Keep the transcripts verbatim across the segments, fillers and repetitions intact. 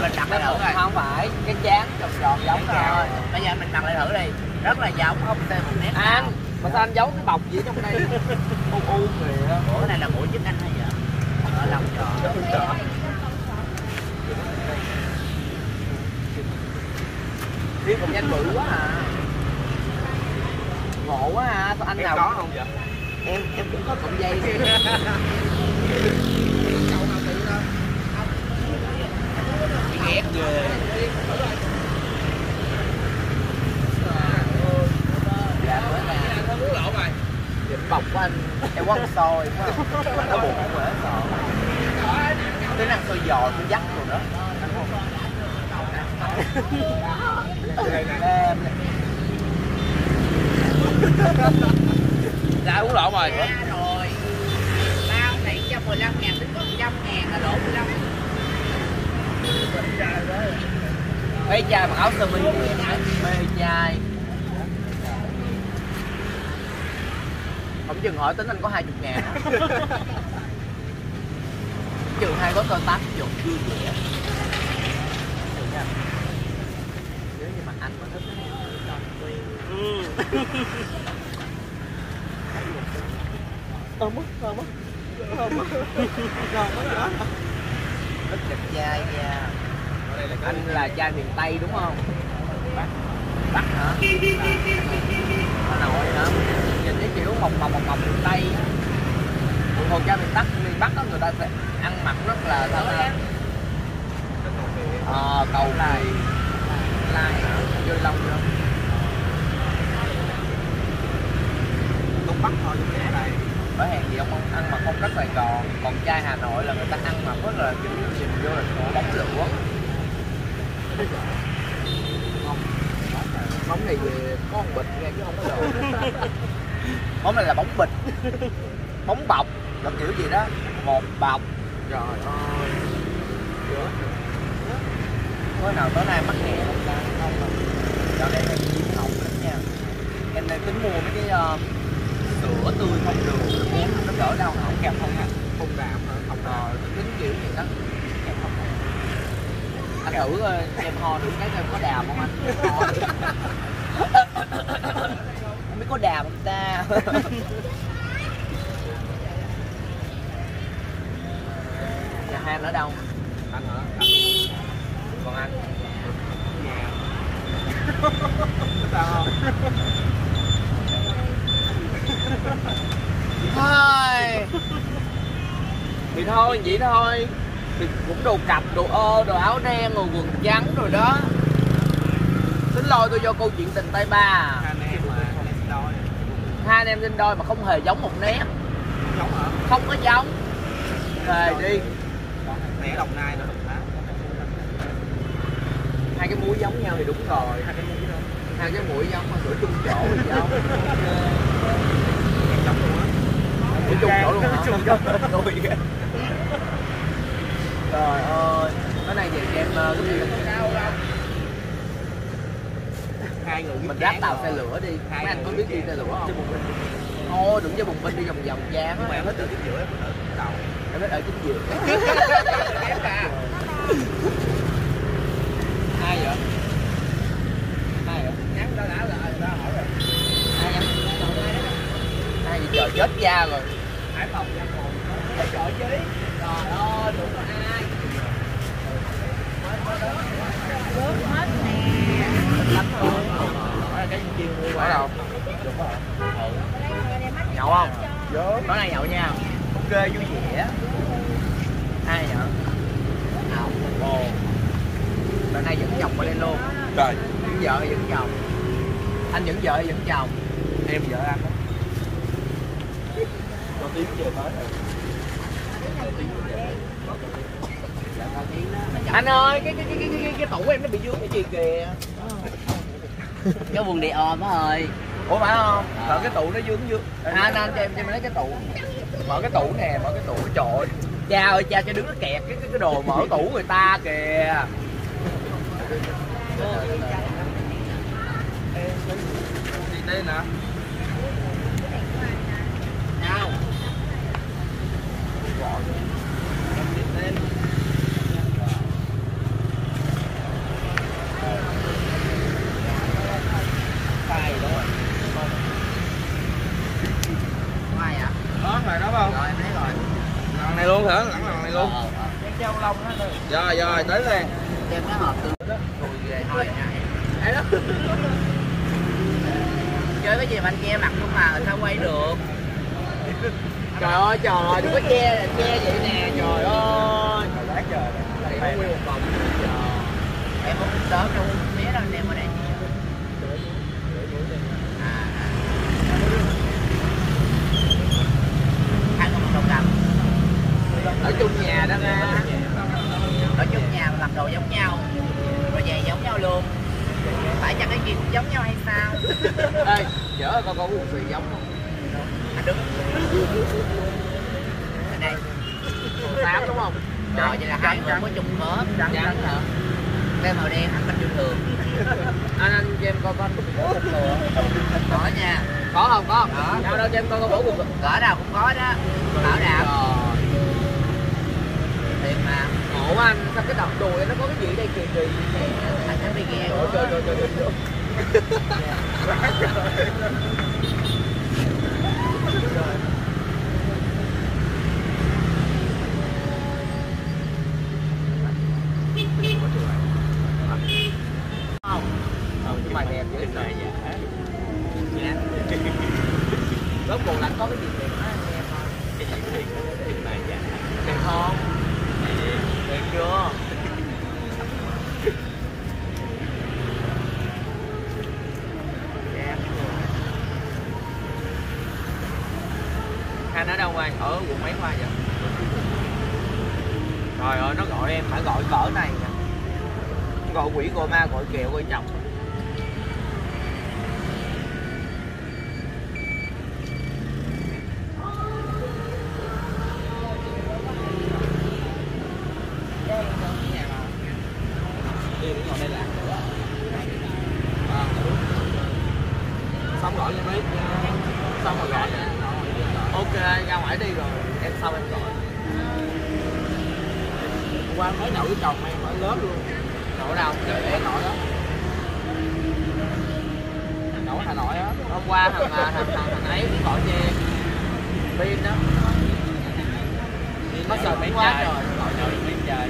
mình đặt lại thử rồi. Không phải, cái chán tròn tròn giống thôi. Bây giờ mình đặt lại thử đi. Rất là giống, không thêm một nét. Anh, mà sao anh giấu cái bọc gì trong đây? U u kìa. Ủa cái này là mũi chính anh hay vậy? Ở lòng tròn. Riêng một nhanh bự quá à. Ngộ quá à, sao anh em nào có không vậy? Em em cũng có cọng dây. Ghét ghê. Dạ mới nè. Dính bọc của anh, em quá ăn xôi quá. Nó bụng quá sợ. Tính ăn xôi giò, xôi dắt rồi đó. Em Ra uống lộn rồi. Ra rồi. Bao này một trăm mười lăm ngàn đến một trăm ngàn là lỗ mười lăm. mấy chai mặc áo sơ mi mê chai. Không chừng hỏi tính anh có hai mươi ngàn. Trừ hai gói tơ tát dùng vui vẻ. Nếu như mà anh mà thích Ơ mất, ơ mất Ơ mất rất đẹp trai nha. Anh là trai miền Tây đúng không? Bắc Bắc hả? Hà Nội hả? Nhìn cái kiểu mộc mộc mộc mộc miền Tây. Thường thường trai miền Bắc miền Bắc đó người ta sẽ ăn mặc rất là sao ta? Ờ, cầu lai lai hả? Vô lông chưa? Đông Bắc thôi chứ cái này. Bởi hàng gì ông ăn mặc phong cách Sài Gòn, còn trai Hà Nội là người ta ăn mặc rất là kiểu nhìn vô là nổ bóng lửa. Không, bóng này về có một bịch nghe chứ không có đồ. Bóng này là bóng bịch, bóng bọc, là kiểu gì đó, một bọc. Trời ơi, tối nào tối nay mắc nghề không ta? Không đâu. Dạo này là chim hỏng lắm nha. Em đang tính mua mấy cái uh, sữa tươi không đường uống nó đỡ đau họng kèm không hả? Không đạm hả? Không đạm. Ờ, tính kiểu gì đó kèm không hả? Anh thử uh, em ho thử cái coi có đàm không anh? Ho thử. Không biết có đàm không ta? Nhà hai anh ở đâu? Anh hả? Còn anh? Nhà. Sao không? Thôi thì thôi vậy thôi thì cũng đồ cặp đồ ơ đồ áo đen rồi quần trắng rồi đó. Tính lôi tôi vô câu chuyện tình tay ba. Hai anh em mà sinh đôi. Hai anh em sinh đôi mà không hề giống một nét. Giống hả? Không có giống. Thề đi. Né Đồng Nai nữa Đồng Tháp. Hai cái mũi giống nhau thì đúng rồi. Hai cái mũi đâu? Hai cái mũi giống mà sửa chung chỗ thì giống. Giống luôn á. Sửa chung chỗ luôn hả? Chung chỗ. Trời ơi. Cái này thì em cái gì Hai người mình ráp tàu xe lửa đi. Mấy anh có biết đi xe lửa không? Thôi đừng cho bùng binh đi vòng vòng gian á. Em Hết từ chính giữa em ở đầu. Em hết ở chính giữa. Ai vậy? Ai vậy? Nhắn đã đã là đã hỏi rồi. Ai nhắn? Ai vậy trời chết cha rồi. Hải Phòng ra còn Phải trời chứ. Trời ơi đúng rồi ai. Lớn hết nè. Lắm thôi. cái chiên mua Ở đâu? đúng rồi. Nhậu không? Vớ. Tối nay nhậu nha. Ok vui vẻ. Ai vậy? Nhậu. Ồ. Lần này dẫn chồng qua đây luôn. Trời. Dẫn vợ hay dẫn chồng? Anh dẫn vợ hay dẫn chồng? Em vợ anh đó. Có tiếng về tới rồi. Anh ơi, cái cái cái cái cái, cái tủ em nó bị vướng cái gì kìa. Cái quần đi ôm á ơi. Ủa phải không? Mở cái tủ nó vướng vướng. À, anh anh cho em cho em lấy cái tủ. Mở cái tủ nè, mở cái tủ. Trời ơi. Cha ơi, cha cho đứng nó kẹt cái cái, cái đồ mở tủ người ta kìa. Đi đây nè. Nào. Rồi rồi tới liền. Đem cái hộp từ rồi về thôi nhảy. Đấy đó. Chơi cái gì mà anh che mặt không mà sao quay được. Trời ơi trời ơi, đừng có che che vậy nè, trời ơi. Trời lát trời. Đây có nguyên một vòng. Em không sớm đâu mía đâu anh em ở đây. À. Ăn không đồng cầm. Ở chung nhà đó nghe. Ở chung nhà mà mặc đồ giống nhau, rồi về giống nhau luôn. Phải chăng cái gì cũng giống nhau hay sao? Ê, chở con con uống gì giống không? Anh đứng. Ở đây. Tám đúng không? Rồi vậy là hai người có chung khớp. Trắng hả? Cái màu đen hẳn bình thường. Anh anh cho em coi con bổ cục lửa. Có nha. Có không? Có. Có. Đâu đâu cho em coi con bổ cục. Cỡ nào cũng có đó. Bảo đảm. Thiệt mà. Ngộ anh, sao cái đập đùi nó có cái gì đây kỳ kỳ. Anh sẽ bị ghe. Ôi trời trời trời trời. Không. Không, chứ mày đẹp dữ này vậy. Rốt cuộc là có cái gì đẹp á anh em ơi. Cái gì thiệt thiệt này dạ. Đẹp không? Đẹp chưa? Anh ở đâu anh? Ở quận mấy khoa vậy? Trời ơi, nó gọi em phải gọi cỡ này nè. Gọi quỷ gọi ma gọi kẹo gọi chồng. Đi cũng ngồi đây làm nữa. À, xong gọi lên mấy. Xong rồi gọi. Ok, ra ngoài đi rồi. Em sau em gọi. Qua mới nhậu với chồng em ở lớp luôn. Nhậu ở đâu? Để Hà Nội đó. Nhậu ở Hà Nội á. Hôm qua thằng thằng thằng, thằng ấy cũng gọi cho em. Pin đó. Nó sợ mấy quá rồi. Gọi nhau đi mấy trời.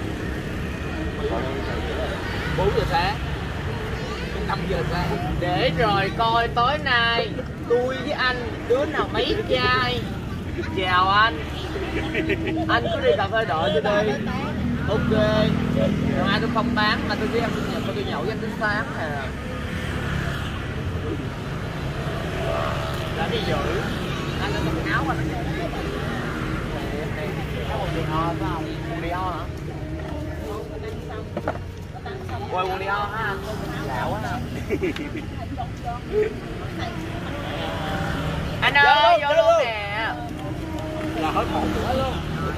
bốn giờ sáng. năm giờ sáng. Để rồi coi tối nay tôi với anh đứa nào mấy chai. Chào anh. Anh cứ đi cà phê đợi tôi đi. Ok. Ngày mai tôi không bán mà tôi đi ăn sinh nhật tôi nhậu với anh đến sáng nè. Đã đi giữ. Anh đã mặc áo anh. Áo quần Dior phải không? Quần Dior hả? Quay quần Dior hả anh? Lạ quá ha. Anh ơi, vô luôn nè. Là hết một nữa luôn.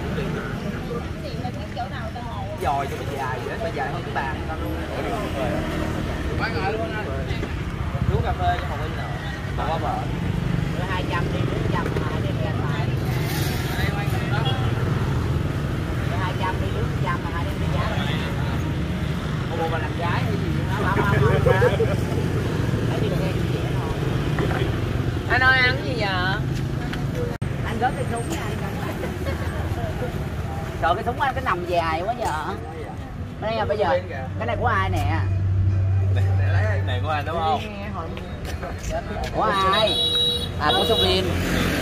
Dòi cho nó dài vậy, nó dài hơn cái bàn con luôn. Bán ngồi luôn anh. Uống cà phê cho Hồng Vinh nào. Còn quá vợ. Đưa hai trăm đi, bốn trăm mà đem ra phải. Đưa hai trăm đi, bốn trăm mà hai đem đi giá. Ủa mà làm gái hay gì Không, không, không, không. Để đi nghe chuyện thôi. anh ơi ăn cái gì vậy? Anh rớt cái súng nha anh. Trời cái súng anh cái nằm dài quá giờ. Đây là bây giờ cái này của ai nè? Này của anh đúng không? Của ai? À của Sông Viên.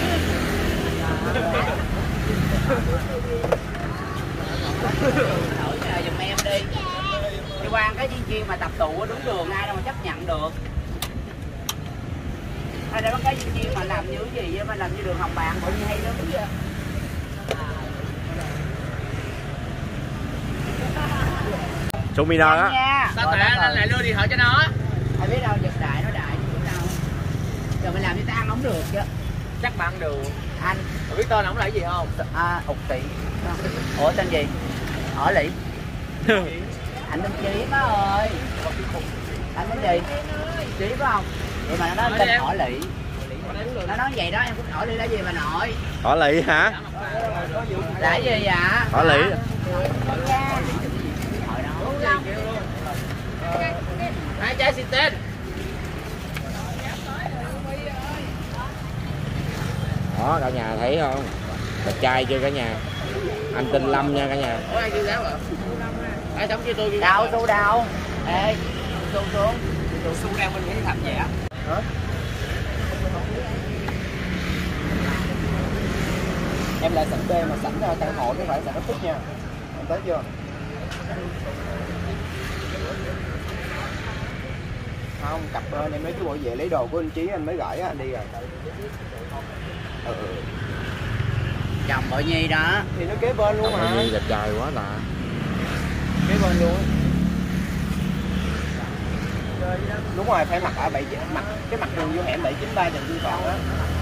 Đổi nhà giùm em đi. Đi qua cái chuyên chuyên mà tập tụ đúng đường ai đâu mà chấp nhận được. Hay đây có cái chuyên chuyên mà làm như cái gì mà làm như đường Hồng Bàng bộ như hay lắm chứ. Trung Mino á. Sao tại anh, anh lại đưa điện thoại cho nó? Ai biết đâu giật đại nó đại chứ biết đâu. Giờ mình làm như ta ăn không được chứ. Chắc mà ăn được. Anh Rồi biết tên ổng là cái gì không? à, Ục Tỷ. Ủa tên gì? Ở Lị. Anh tên Chí má ơi. Anh tên gì? Chí phải không? Vậy mà nó nói tên Hỏi Lị. Nó nói vậy đó em cũng hỏi Lị là gì mà nội? Hỏi Lị hả? Là gì vậy? Hỏi Lị. Hai chai xì tên. Đó cả nhà thấy không? Đẹp trai chưa cả nhà? Anh tên Lâm nha cả nhà. Ủa ai kêu giáo hả? Ai sống với tôi đâu Su đâu. Ê Su xuống. Su đang bên Nguyễn Thành vậy á. Hả? Em lại sẵn B mà sẵn căn hộ chứ không phải sẵn ít phút nha. Em tới chưa? Không, cặp bên em nói chú bộ về lấy đồ của anh Chí anh mới gửi anh đi rồi. Ừ. Chồng Bội Nhi đó. Thì nó kế bên luôn mà. Nhi đẹp trai quá là. Kế bên luôn. Đúng rồi, phải mặc ở bảy mặt cái mặt đường vô hẻm bảy chín ba Trần Duy Toàn á.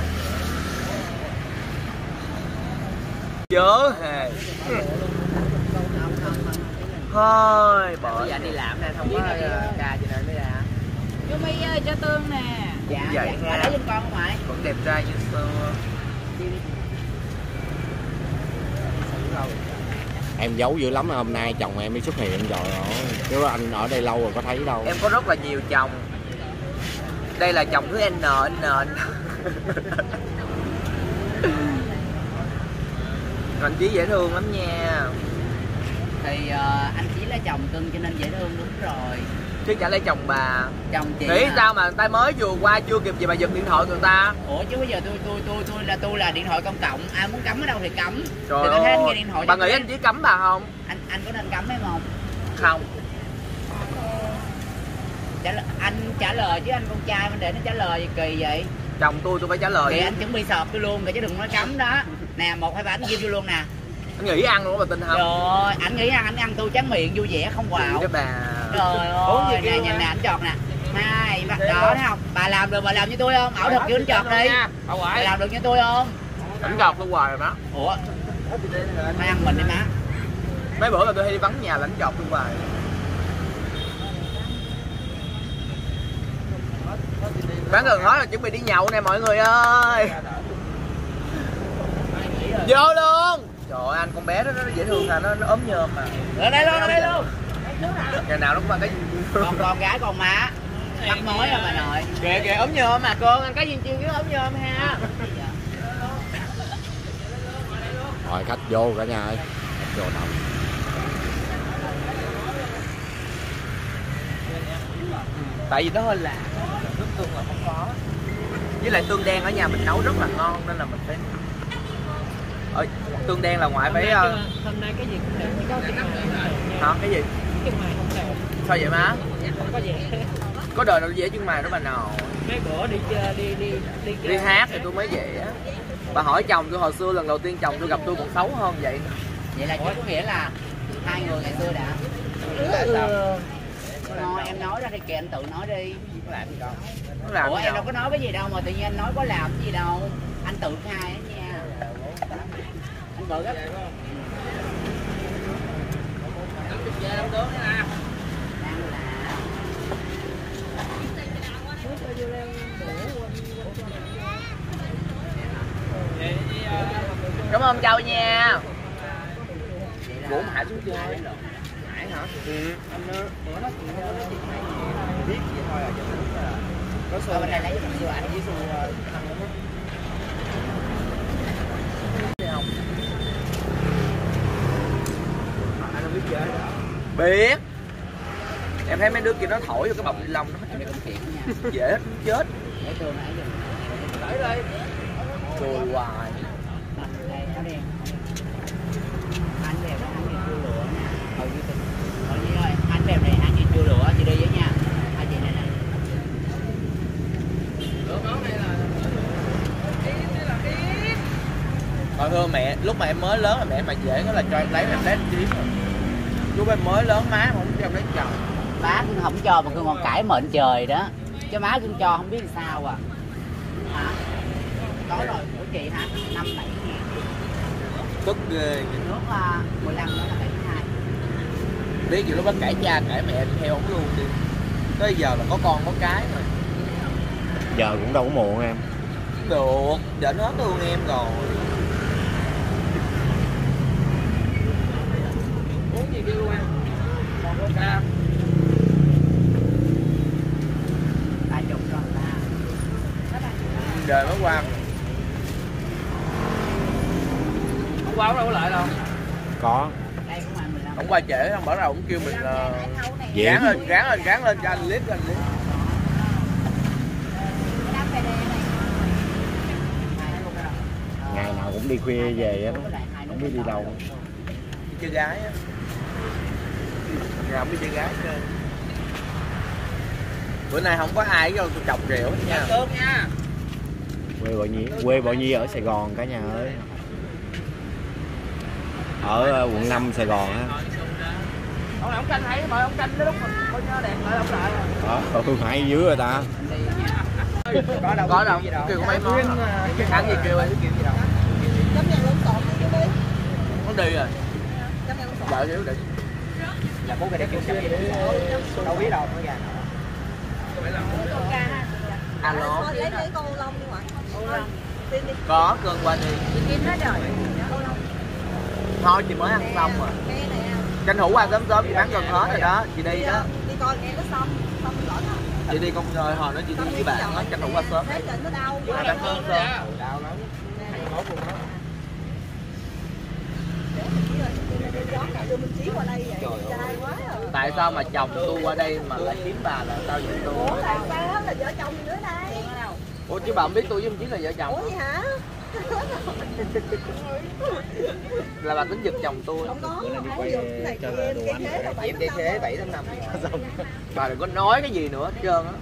Chớ hề. Thôi, bởi Bây giờ đi làm nè, không có có ca cho nên mới ra. Chú My ơi, cho tương nè. Dạ, Vậy dạ. ha. Lấy giùm con không ngoại? Vẫn đẹp trai như xưa. Em giấu dữ lắm, hôm nay chồng em mới xuất hiện rồi. Chứ anh ở đây lâu rồi có thấy đâu. Em có rất là nhiều chồng. Đây là chồng thứ N N. Anh Chí dễ thương lắm nha. Thì uh, anh Chí là chồng cưng cho nên dễ thương đúng rồi. Chứ chả lấy chồng bà. Chồng chị Nghĩ hả? sao mà người ta mới vừa qua chưa kịp gì mà giật điện thoại người ta. Ủa chứ bây giờ tôi tôi tôi tôi là tôi là điện thoại công cộng, ai muốn cấm ở đâu thì cấm. Trời thì tôi thấy anh nghe ơi, điện thoại bà cho nghĩ tôi. anh Chí cấm bà không? Anh anh có nên cấm hay không? Không. Trả lời, anh trả lời chứ anh con trai mình để nó trả lời gì kỳ vậy? Chồng tôi tôi phải trả lời. Thì anh chuẩn bị sọp tôi luôn rồi chứ đừng nói cấm đó. Nè một hai ba anh ghi vô luôn nè. Anh nghĩ ăn luôn bà tin không? Rồi anh nghĩ ăn anh ăn tôi tráng miệng vui vẻ không quạo. Cái bà. Trời ơi, nè nhìn nè anh chọt nè. Hai bắt đó thấy không? Bà làm được bà làm như tôi không? Ảo thật kêu anh chọt đi. Bà làm được như tôi không? Ảnh chọt tôi hoài rồi đó. Ủa? Phải ăn mình đi má. Mấy bữa là tôi hay đi vắng nhà lãnh chọt tôi hoài. Bán gần nói là chuẩn bị đi nhậu nè mọi người ơi. Vô luôn. Trời ơi anh con bé đó nó dễ thương à, nó, nó ốm nhôm mà. Ở đây luôn, ở đây luôn. Ngày nào nó cũng mang cái Con con gái con má. Bắt mối rồi bà nội. kìa kìa ốm nhôm mà con ăn cái gì chiên cái ốm nhôm ha. Rồi khách vô cả nhà ơi. Khách vô đâu. Tại vì nó hơi lạ, nước tương là không có. Với lại tương đen ở nhà mình nấu rất là ngon nên là mình phải. Ở tương đen là ngoại phải. Hôm nay cái gì cũng đẹp, chỉ có chân mày. Hả cái gì? Chân mày không đẹp. Sao vậy má? Không có gì. Có đời nào dễ chân mày đó bà nào. Mấy bữa đi chơi đi đi đi Đi hát thì tôi mới vậy á. Bà hỏi chồng tôi hồi xưa lần đầu tiên chồng tôi gặp tôi còn xấu hơn vậy. Vậy là có nghĩa là hai người ngày xưa đã. Nói, em nói ra thì kìa anh tự nói đi. Nó làm gì đâu. Nó làm Ủa gì em đâu. đâu có nói cái gì đâu mà tự nhiên anh nói có làm cái gì đâu. Anh tự khai á nha. Anh tự gấp. Đang là Cảm ơn Châu nha. Gỗ mà Hải xuống chơi. Hải hả? Ừ. Anh nó bữa nó chuyện nó nói chuyện này biết vậy thôi à. Có số bên này lấy một số ảnh với số không? Anh không biết chơi. Biết. Em thấy mấy đứa kia nó thổi vô cái bọc ni lông nó em cũng kiện nha. dễ hết chết. Để tương nãy giờ. Tới đây. Cười hoài. Đây áo đen. Anh đẹp anh đi cua lửa nha. Hầu như tình. Hầu như ơi, anh đẹp này anh đi cua lửa chị đi với nha. Hai chị này nè. Còn thưa mẹ, lúc mà em mới lớn là mẹ mà dễ nó là cho em lấy em lấy chiếm rồi. Lúc em mới lớn má không cho em lấy chồng. Má cũng không cho mà cưng còn cãi mệnh trời đó. Chứ má cưng cho không biết làm sao à. Hả? Có rồi của chị hả? Năm bảy ngàn. Tức ghê. Nước là mười lăm nữa là bảy mươi hai. Biết gì lúc đó cãi cha cãi mẹ theo ông luôn đi. Tới giờ là có con có cái rồi. Giờ cũng đâu có muộn em. Được, giờ nó thương em rồi. Uống gì kêu ăn. Một lon cam. Ba chục rồi ta. Đời mới qua. Hôm qua đâu có lại đâu. Có. Đây cũng là mười lăm. Hôm Không qua trễ, không bắt đầu cũng kêu mình uh, Vậy. gán lên, gán lên, gán lên cho anh clip anh clip. Ngày nào cũng đi khuya về á, không biết đi đâu. Đi chơi gái á. Nhà không đi chơi gái chơi. Bữa nay không có ai đâu tôi chọc rượu hết nha. Cơm nha. Quê Bảo Nhi, quê Bảo Nhi ở Sài Gòn cả nhà ơi. Ở quận năm Sài Gòn á. Ông ông canh thấy mà ông canh cái lúc mình có nhớ đèn lại ông lại. Đó, tôi phải dưới rồi ta. Có đâu, có đâu. Kêu có mấy món. Ăn gì kêu anh kêu gì đâu. Chấm nhân lộn xộn đi đi. Món đi rồi. Chấm nhân lộn xộn. Đợi xíu đi. Là bố cái để kêu chấm gì đâu biết đâu nó gà. Alo. Lấy lấy con lông đi ngoại. Có cơn qua đi. Kim hết rồi. Thôi chị mới ăn xong rồi. Cái này Tranh thủ qua sớm sớm chị bán gần hết rồi đó. Chị đi đó. đi coi nghe nó xong, xong rõ đó. Chị đi con rồi hồi đó chị đi với bạn đó, tranh thủ qua sớm. Thấy nó đau À, quá. bán sớm sớm. Đau lắm. Đưa mình chí qua đây vậy. Trai quá rồi. Tại sao mà chồng tôi qua đây mà lại kiếm bà là sao vậy tôi? Ủa là sao là vợ chồng gì nữa đây? Ủa chứ bà không biết tôi với ông Chí là vợ chồng? Ủa vậy hả? Là bà tính giật chồng tôi. Không có, không giật cái này kia, cái thế là bảy Em đi thế bảy tháng năm. Bà đừng có nói cái gì nữa hết trơn á.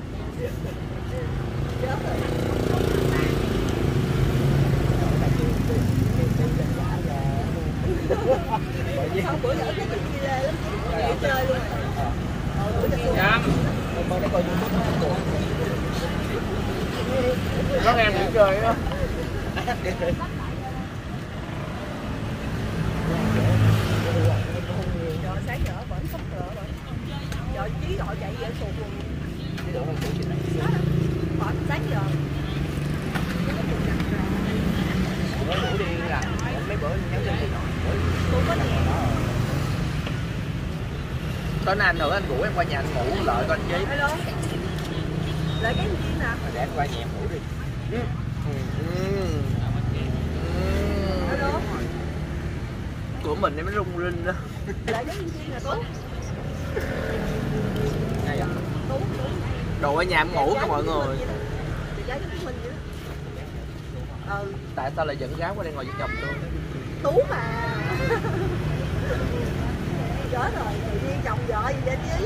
Sao bữa giờ cái chuyện gì lắm chứ chơi luôn Nó nghe thử chơi đó. rồi sáng giờ vẫn sắp rửa rồi rồi Chí gọi chạy về sụt luôn khoảng sáng giờ Mới ngủ đi là mấy bữa nhắn tin thì tôi có nhà Tối nay anh thử anh rủ em qua nhà anh ngủ lợi con Chí. hello lại cái gì nè để anh qua nhà em ngủ đi. hello Của mình em nó rung rinh đó. lại cái gì nè tú tú Đồ ở nhà em ngủ cho mọi người. thì gái với mình vậy đó ừ Tại sao lại dẫn gái qua đây ngồi với chồng tôi? tú mà chết rồi tự nhiên chồng vợ gì vậy Chí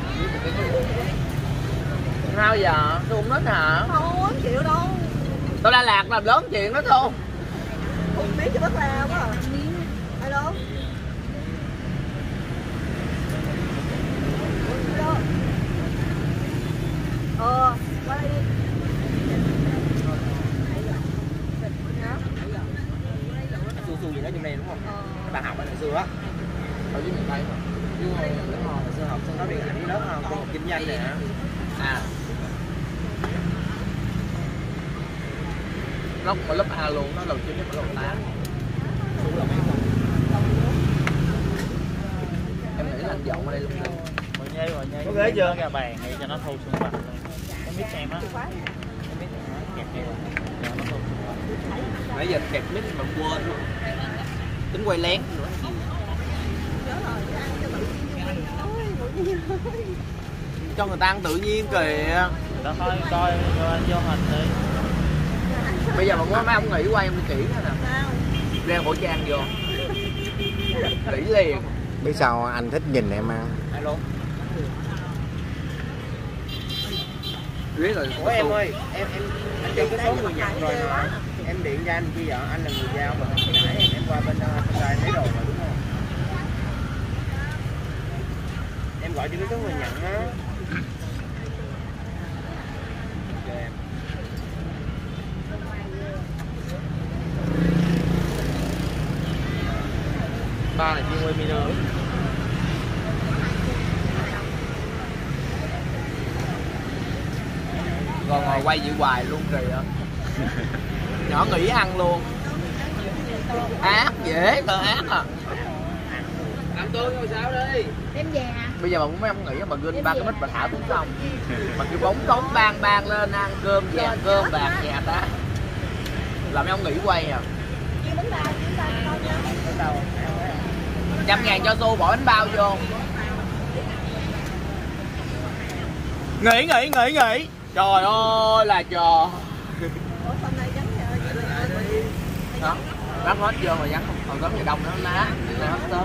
Sao giờ? Tôi không thích hả? không không chịu đâu Tôi Đà Lạt làm lớn chuyện đó thôi. không biết cho bất lao quá à. Hello hello ờ qua đây đi Su su gì đó trong đây đúng không? ờ Các bạn học ở ngày xưa á. Ở dưới miền Tây mà. Đúng rồi, đúng rồi, hồi xưa học xong đó đi ảnh lớp không? Cô học kinh doanh nè. À. Nó cũng ở lớp A luôn, nó đầu chín nhất ở lớp tám. Em nghĩ là anh dọn ở đây luôn rồi. Mọi nhây, mọi nhây. Có ghế chưa? Ra bàn để cho nó thu xung quanh. Em biết em á. khóa Em biết em á. Kẹp kẹp. Cho nó thu xung quanh. Nãy giờ kẹp mic mà quên luôn. Tính quay lén nữa. nhớ rồi cứ ăn cho tự nhiên ôi tự nhiên ơi Cho người ta ăn tự nhiên kìa. Đó thôi coi cho anh vô hình đi. Bây giờ mà có mấy ông nghỉ quay em đi kỹ nữa nè. sao Đeo khẩu trang vô. Kỹ liền. Biết sao anh thích nhìn em ăn. Alo. Biết rồi. Ủa em ơi, em em anh đi cái số người nhận rồi mà. Em điện cho anh bây giờ anh là người giao mà hồi nãy em em qua bên uh, đây lấy đồ mà đúng không? Em gọi cho cái số người nhận á. Cho em. Ba này chuyên quay video. Còn ngồi quay vậy hoài luôn kìa. Nhỏ nghỉ ăn luôn. Ác dễ tờ ác à. Làm tôi ngồi sao đi. em về à Bây giờ mà muốn mấy ông nghỉ mà ginh ba cái mít mà thả xuống xong. Mà kêu bóng tống bang bang lên ăn cơm vàng cơm bạc nhà ta. Làm mấy ông nghỉ quay à. kêu bánh bao bánh bao thôi nha Em trăm ngàn cho Xu bỏ bánh bao vô. Nghỉ nghỉ nghỉ nghỉ. Trời ơi là trò. Đó, bắt hết vô rồi vắng không? Còn có nhà đông nữa má. Hết sớm.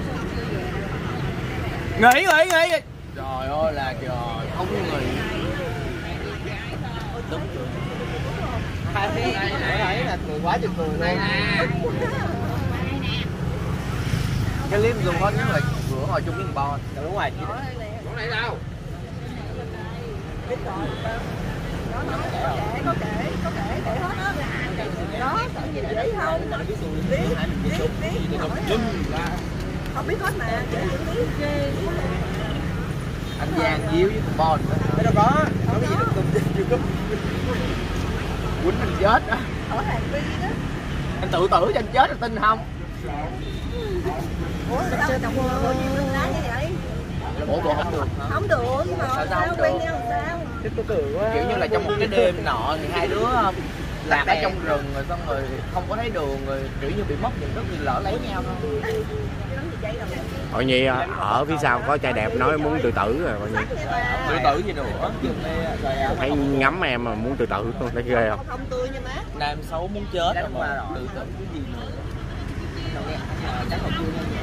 Nghỉ nghỉ nghỉ. Trời ơi là trời, không nghỉ. Đúng rồi. Hai cái nãy ấy là cười quá trời cười luôn. Cái clip dùng hết nhất là bữa hồi chung với bo. Đúng ngoài chị đó. Chỗ này đâu? Có kể, có kể, có kể, kể hết á. Đó, tự nhìn dễ không? Biết, biết, biết, không biết hết mà, dễ biết. Anh Giang díu với con Bon. Cái đâu có, có cái gì nó cùng chưa có. Quýnh anh chết á. Ở hàng Vi đó. Anh tự tử cho anh chết anh tin không? Ủa sao chồng bộ chim lên lá như vậy? Ủa bộ không được hả? Không được, nhưng mà Sao sao không quen được? nhau làm sao? Thích có cười quá. Kiểu như là trong một cái đêm nọ thì hai đứa lạc ở trong rừng rồi xong rồi không có thấy đường rồi kiểu như bị mất nhận thức thì lỡ lấy nhau thôi. Hội Nhi ở phía sau có trai đẹp nói muốn tự tử rồi Hội Nhi. Tự tử gì nữa? Thấy ngắm em mà muốn tự tử luôn, thấy ghê không? Không tươi nha má. Nam xấu muốn chết rồi mà tự tử cái gì nữa? Chắc là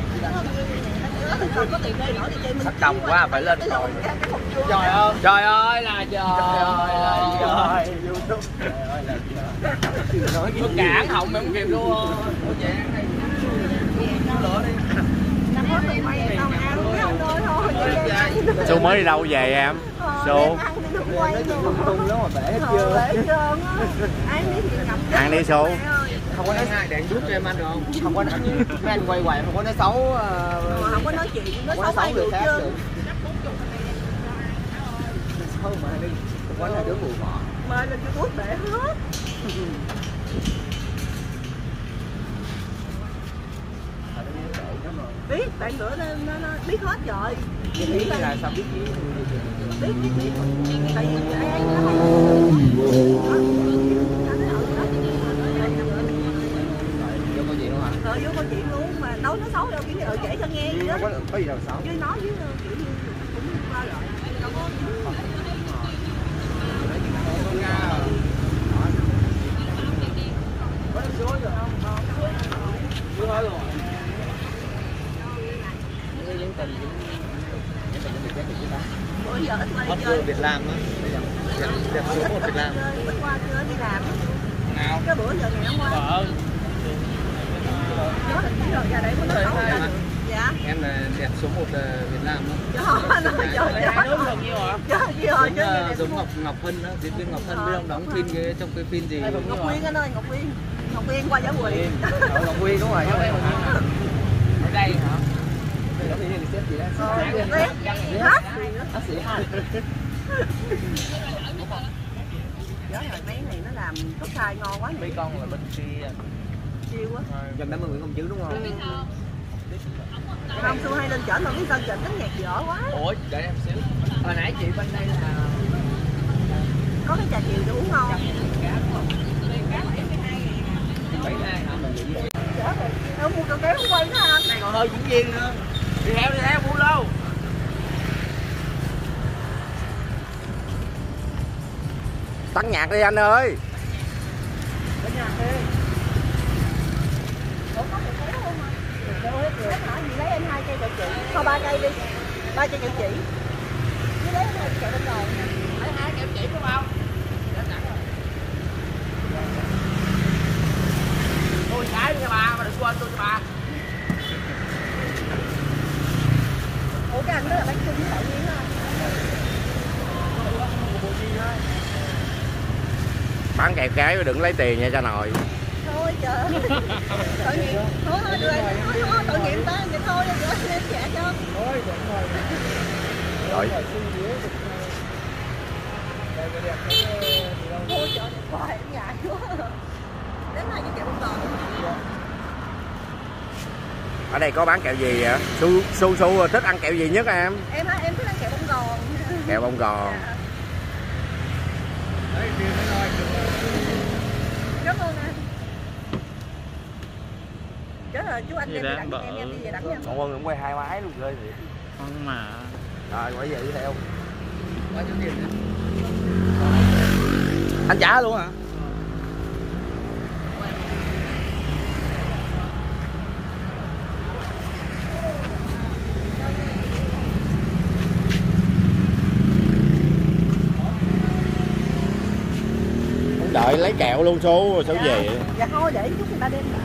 thất đồng quá phải lên rồi. Trời ơi. Trời ơi là trời. Trời ơi là trời. Tôi cản họng em không kịp luôn. Ủa vậy này. Lửa đi. Năm hết tụi mày tao ăn với ông thôi thôi. Xu mới đi đâu về em? Xu Tung lắm mà bể hết chưa. Bể trơn á. Ai biết gì ngập. ăn đi Xu. Không có nói hai đèn đút cho em ăn được không? Không có nói mấy anh quay hoài không có nói xấu. Không có nói chuyện, nói xấu ai được chứ. Xấu mà đi. Không có nói đứa bù bỏ. Mời lên cái bút bể hết. Biết, bạn bữa nó, nó, nó biết hết rồi. Biết là sao biết biết. Biết, biết, biết. Tại vì ai ấy nó hay. Vô câu chuyện luôn hả? Ờ, vô câu chuyện luôn, mà nói nó xấu đâu, kiểu như ờ kể cho nghe vậy đó. Có, có gì đâu xấu. Chứ nói với kiểu như cũng qua rồi. Đâu có bây giờ ít qua đi chơi. Việt Nam á. Đẹp số một Việt Nam. Ít qua chơi đi làm. Nào. Cái bữa giờ ngày hôm qua. Ờ. Nó định rồi ra đây có nói xấu ra được. Dạ. Em là đẹp số một Việt Nam á. Trời ơi, trời Hai đứa gần nhiêu hả? Trời ơi, Giống, uh, giống Ngọc Ngọc Hân đó, diễn viên Ngọc Hân biết không, đóng phim cái trong cái phim gì? Ngọc Quyên anh ơi, Ngọc Quyên. Ngọc Quyên qua Giả Quỳ. Ngọc Quyên đúng rồi. Ở đây hả? Đóng phim gì xếp gì đó? Hát. Bác sĩ hát. Nhớ rồi mấy này nó làm cốt khai ngon quá Mấy này. con là bên kia. Chiêu quá. Gần năm mươi Nguyễn Công Chứ đúng không? Không, Xu hay lên chở mà cái sân chỉnh đánh nhạc dở quá. Ủa, để em xíu. Hồi nãy chị bên đây là Có cái trà chiều để uống ngon. bảy hai hả? Chở rồi. Em mua cà kéo không quay nữa anh. Này còn hơi diễn viên nữa. Đi theo đi theo mua lâu. Tắt nhạc đi anh ơi. Tắt nhạc đi. Ủa có cà kéo không mà? Đâu hết rồi. Hả? Gì lấy em hai cây kẹo chỉ. Thôi ba cây đi. Ba cây kẹo chỉ. Với lấy em kẹo bên rồi. Lấy hai kẹo chỉ đúng không? Tôi trái cho bà, mà đừng quên tôi cho bà. Ủa cái anh đó là bánh trưng với tự nhiên đó anh. Bán kẹo cái đừng lấy tiền nha cha nội. Thôi trời ơi. Tội nghiệp. Thôi thôi đưa em. Thôi thôi tội nghiệp ta. Vậy thôi em gửi em trả cho. Rồi. Ôi trời ơi, quá em ngại quá. Đến hai cái kẹo bông gòn. Ở đây có bán kẹo gì vậy? Su Su Su thích ăn kẹo gì nhất em? Em á, em thích ăn kẹo bông gòn. Kẹo bông gòn. Cảm ơn anh. Chết rồi, chú anh Gì đem đang đi đặng bợ. em em đi về đặng nha. Còn Quân cũng quay hai máy luôn ghê thiệt. Không mà. Rồi quay về đi theo. Bao nhiêu tiền nữa? Anh trả luôn hả? Đợi lấy kẹo luôn số rồi số Dạ. về. Dạ thôi để chút người ta đem lại.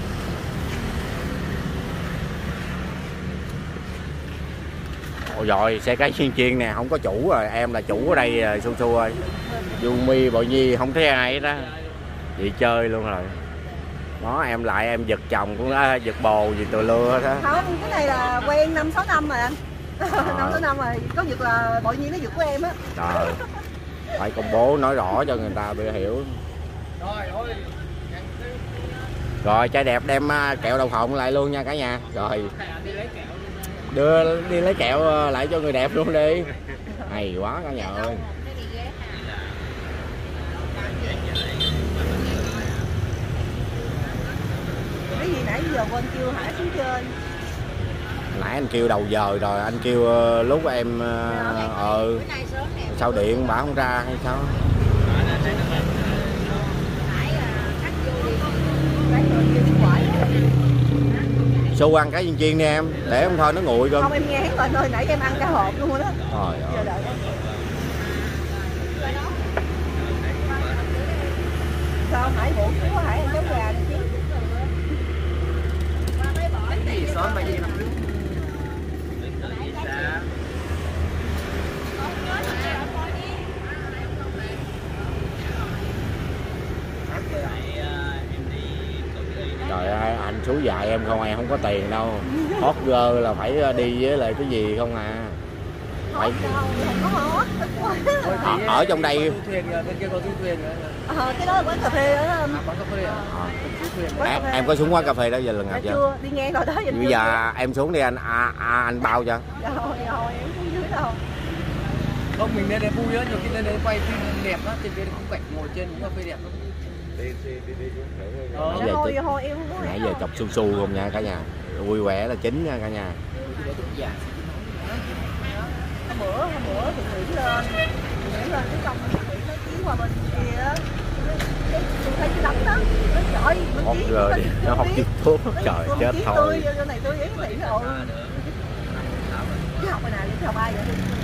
Ôi rồi xe cái chiên chiên nè không có chủ rồi, em là chủ ở đây rồi Su Su ơi. Yumi Bội Nhi không thấy ai hết đó. Vậy chơi luôn rồi. Đó em lại em giật chồng cũng đã giật bồ gì từ lưa hết á. Không, cái này là quen năm sáu năm rồi anh. năm sáu năm rồi, có việc là Bội Nhi nó giật của em á. Trời. Phải công bố nói rõ cho người ta bị hiểu. Rồi trai đẹp đem kẹo đậu phộng lại luôn nha cả nhà. Rồi đưa đi lấy kẹo lại cho người đẹp luôn đi. Hay quá cả nhà ơi. Cái gì nãy giờ quên kêu Hải xuống trên. Nãy anh kêu đầu giờ rồi anh kêu lúc em ờ sao điện bảo không ra hay sao? Su ăn cái chiên chiên đi em, để không thôi nó nguội cơ. Không em nghe rồi thôi, nãy em ăn cả hộp luôn rồi đó. Trời ơi. Giờ đợi em. Sao Hải bụng của Hải ăn cháo gà đi chứ. Cái gì sớm mà gì mà. Trời ơi, anh chú dạy em không, em không có tiền đâu. Hot girl là phải đi với lại cái gì không à. Phải... Ở, ở trong đây Thuyền bên kia có thuyền nữa. Ờ, cái đó là quán cà phê đó. À, quán cà phê à? à, em, em có xuống quán cà phê đó giờ lần nào Dạ chưa? chưa, đi ngang rồi đó. Bây giờ em xuống đi anh à, à, anh bao cho. Dạ thôi, dạ thôi, em không dưới đâu. Không, mình lên đây vui á, nhiều khi lên đây quay phim đẹp á, trên kia cũng cảnh ngồi trên cũng cà phê đẹp lắm. Đi đi đi đi xuống thử. Ờ. Dạ giờ thôi, chị- dạ thôi, em không có Nãy hẹn giờ đâu. chọc Su Su không nha cả nhà. Vui vẻ là chính nha cả nhà. Hôm bữa, hôm bữa tụi Nguyễn lên, tụi Nguyễn lên cái xong tụi Nguyễn nó ký qua bên kia á. Cái- tôi thấy cái đống đó, nó trời ơi, mình Hot ký girl nó đi, ký nó không ký. kịp thuốc. Nó Trời tôi chết ký thôi. tôi, vô này tôi ấy cái rồi. Chứ học bài nào vậy, chứ học ai vậy?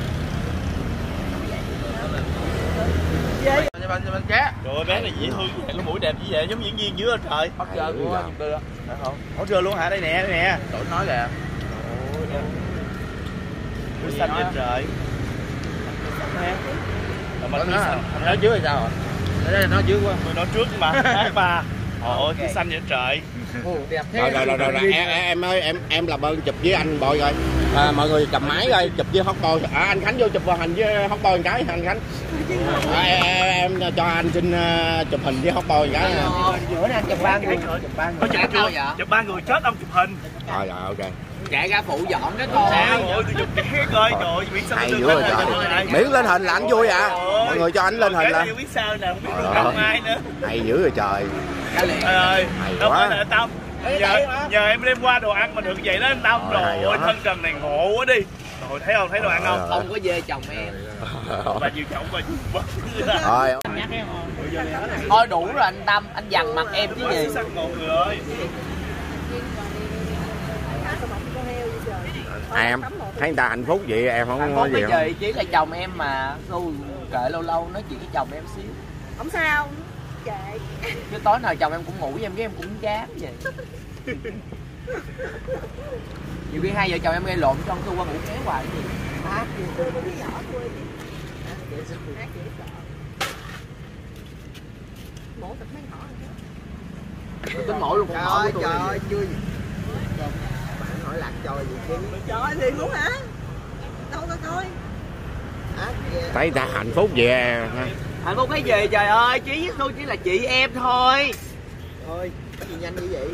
Về. Cho bên cho bên ché. Trời ơi bé này dễ thương, cái mũi đẹp như vậy giống diễn viên dưới trời. Hot girl Ừ, của dạ. chúng tôi đó. Phải không? Hot girl luôn hả? Đây nè, đây nè. Tụi nói kìa. Mũi xanh trên trời. Mà Nó mũi nói xanh. nói trước hay sao rồi? Đây là nói trước quá. Tôi nói trước mà. Ác bà. Ôi, mũi xanh trên trời. Ồ, đẹp thế. Rồi rồi rồi rồi, rồi. Em, em ơi em em làm ơn chụp với anh Boy coi. À, mọi người cầm máy coi chụp với Hot Boy. À, anh Khánh vô chụp vào hình với Hot Boy một cái anh Khánh. À, em, em cho anh xin uh, chụp hình với Hot Boy một cái nha. Bữa nay anh chụp ba người. Chụp ba người. Có chụp Sao chưa? vậy? Chụp ba người chết ông chụp hình. Rồi rồi ok. Chạy ra phụ dọn cái thôi. Sao? Ôi tôi chụp ké coi. Trời ơi, biết sao Hay tôi dữ lên rồi hình trời. này. Miễn lên hình là anh vui à. Ôi. Mọi người cho anh lên hình Cái là. này biết sao nè, không biết Trời luôn ơi. không ai nữa. Hay dữ rồi trời. Cái liền. Trời ơi, Hay đâu quá. phải là Tâm. Giờ, giờ em đem qua đồ ăn mà được vậy đó anh Tâm. Trời, hay Rồi ôi quá. thân trần này ngộ quá đi. Rồi thấy không, thấy đồ ăn không? Không có dê chồng em. Bà nhiều chồng bà nhiều quá. Rồi. Thôi đủ rồi anh Tâm, anh dằn mặt em chứ gì. Sắc một người ơi. Em thấy người ta hạnh phúc vậy em không Không có có gì không? gì, chỉ là chồng em mà. Tôi kệ lâu lâu nói chuyện với chồng em xíu. Không sao, chạy. Chứ tối nào chồng em cũng ngủ với em, cái em cũng chán vậy. Nhiều khi hai vợ chồng em gây lộn trong tôi qua ngủ kéo hoài cái gì. Hát gì tôi có đứa nhỏ tôi chứ. Hát dễ sợ. Hát dễ sợ. Mổ thịt mấy nhỏ rồi chứ. Tính mổ luôn, Trời con mổ ơi của tôi. trời ơi chưa gì. Bạn hỏi lạc cho gì chứ. Trời ơi, liền luôn hả? Đâu có coi. Ác ghê. Thấy người ta hạnh phúc vậy à. Hạnh phúc cái gì trời ơi, Chí với tôi chỉ là chị em thôi. Thôi, cái gì nhanh như vậy?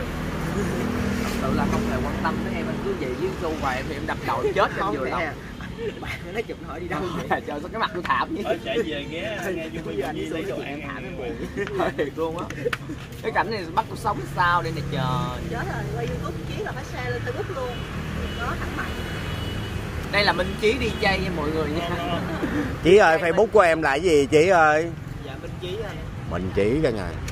Tự là không hề quan tâm tới em, anh cứ vậy với tôi hoài em thì em đập đầu em chết em Không vừa lòng. nè. bạn nó chụp hỏi đi đâu vậy? Trời sao cái mặt tôi thảm vậy? Thôi chạy về ghé nghe vui vui vui lấy đồ ăn thảm nó buồn. Thôi thiệt luôn á. Cái cảnh này bắt tôi sống sao đây nè trời. Chết rồi, quay YouTube Chí là phải share lên Facebook luôn. Đó thẳng mạnh. Đây là Minh Chí đi chay nha mọi người nha. Chí ơi, Facebook của em là cái gì Chí ơi? Dạ Minh Chí anh. Mình Chí cả nhà.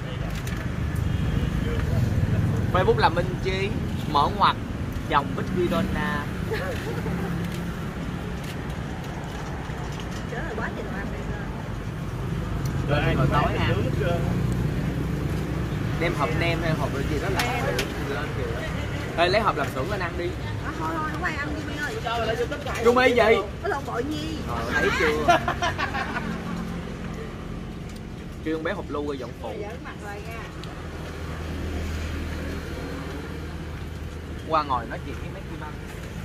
Facebook là Minh Chí, mở ngoặc dòng Bích Vidona. Chết rồi, quá trời đồ ăn đây rồi. rồi ai Rồi tối tối nha. nè Đem hộp nem hay hộp gì đó là lên kìa. Ê, lấy hộp làm xưởng lên ăn đi. À, thôi thôi, không ai ăn đi ơi. sao lại cho tất cả Trung y gì? Có lộn bội nhi. Rồi thấy chưa? Kêu con bé hộp lu rồi dọn phụ. Giỡn mặt rồi nha. Qua ngồi nói chuyện với mấy Kim Anh.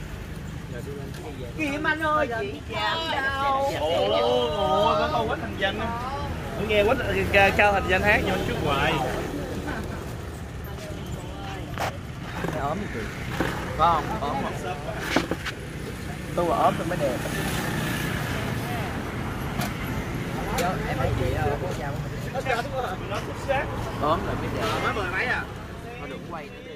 Kim Anh ơi, chị chào đâu? ồ ồ có con quách thành danh á. Tôi nghe quách cao thành danh hát nhau chút hoài. Cái ốm gì kìa. Có không? Ốm không? Tôi mà ốm tôi mới đẹp. Chứ em thấy chị đâu có chào. Nó xuất sắc. Ốm rồi mới đẹp. Mới mười mấy à? Thôi đừng quay nữa đi.